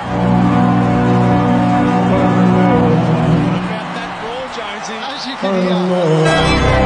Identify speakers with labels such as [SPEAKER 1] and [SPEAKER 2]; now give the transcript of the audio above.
[SPEAKER 1] About that ball, Jonesy. As you can hear.